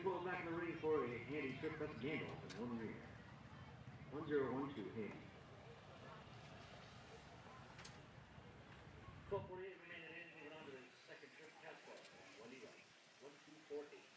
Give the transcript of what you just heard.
pull back in the ring for a handy trip. That's Gandalf in one ring. 1012 handy. 12:48 remaining in. Moving on to the second trip. Cast ball. 1 2 4 8.